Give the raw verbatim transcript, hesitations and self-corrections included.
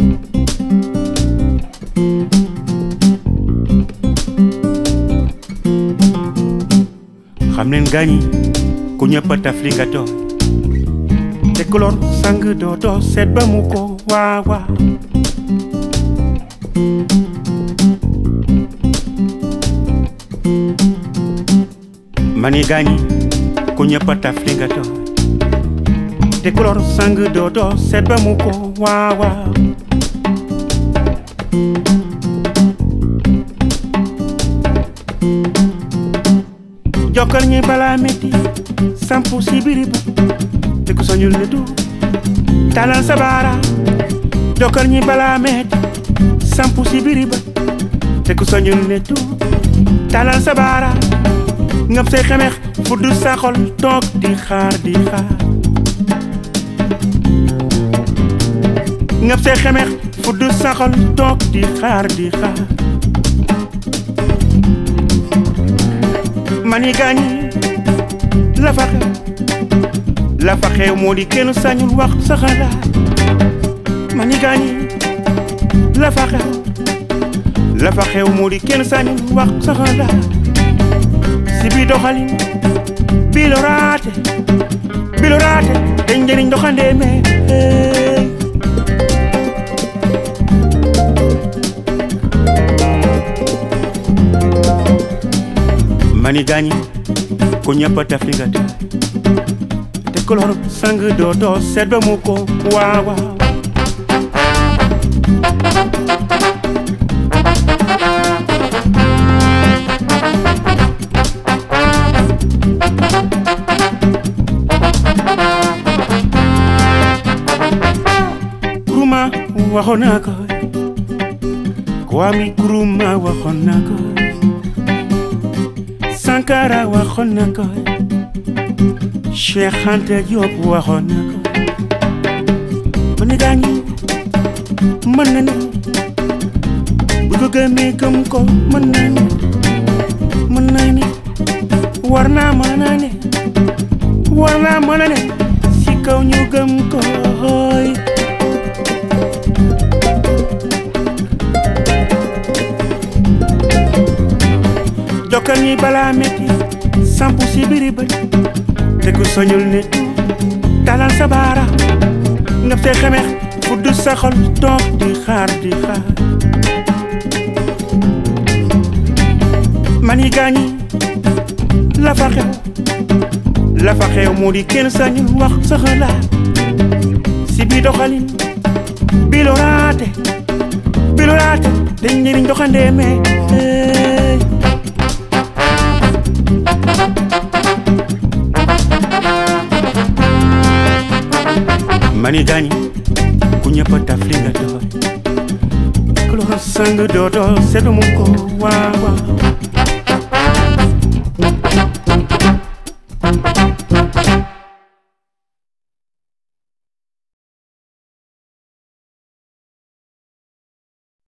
xam leen gaañi ku ñëpp a taf li nga doon te kulóor sang dootoo seet ba mu ko waaw waaw mani gaañi ku ñëpp a taf li nga doon te kulóor sang dootoo seet ba mu ko waaw waaw jokkal ñi balaa metti sampu si biri ba te ku soñul ne du talal sa baara jokkal ñi balaa metti sampu si biri ba te ku soñul ne du talal sa baara ngam say xemex fuddu sa xol toog di xaar di xaar ngam say xemex fuddu sa xol toog di xaar di xaar mani gaañi la fa xew la fa xew moo di kenn sañul wax sa xalaat mani gaañi la fa xew la fa xew moo di kenn sañul wax sa xalaat si bi doxalin bi lo raate bi lo raate dañ njëriñ doxandee mais mani gaañi ku ñëpp a taf li nga doon te kulóor sang dootoo seet ba mu ko waaw waaw Nkrumah waxoon naa ko Kwame Nkrumah waxoon naa ko Sankara waxoon na ko Cheikh Anta Diop waxoon na ko mani gaañi mën na ne bu ko gëmee gëm ko mën na ne mën na ne war naa mën na ne war naa mën na ne si kaw ñu gëm ko hooy jokkal ñi balaa metti sampu si biri bët te ku soñul ne talal sa baara nga fay xemex fuddu sa xol toog di xaar di xaar mani gaañi la fa xew la fa xew moo di kenn sañul wax sa xalaat si bi doxalin bi lo raate bi lo raate dañ njëriñ doxandee mais mani gaañi ku ñëpp a taf li nga doon kulóor sang dootoo seet mu ko waaw waaw